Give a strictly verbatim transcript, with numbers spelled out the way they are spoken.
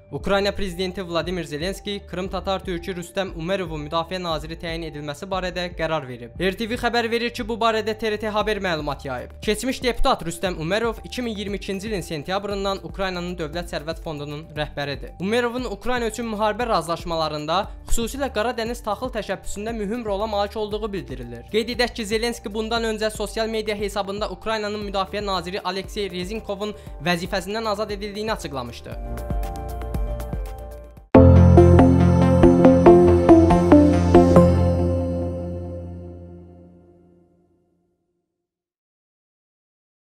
Ukrayna prezidenti Vladimir Zelenski Krım Tatar Türkü Rüstəm Umerovun müdafiə naziri təyin edilməsi barədə qərar verib. R T V xəbər verir ki, bu barədə T R T Haber məlumat yayıb. Keçmiş deputat Rüstəm Umerov iki min iyirmi ikinci ilin sentyabrından Ukraynanın Dövlət Sərvət Fondunun rəhbəridir. Umerovun Ukrayna üçün müharibə razılaşmalarında, xüsusilə Qara Dəniz taxıl təşəbbüsündə mühüm rola malik olduğu bildirilir. Qeyd edək ki, Zelenski bundan öncə sosial media hesabında Ukraynanın müdafiə naziri Aleksey Rezinkovun vəzifəsindən azad edildiyini açıqlamışdı.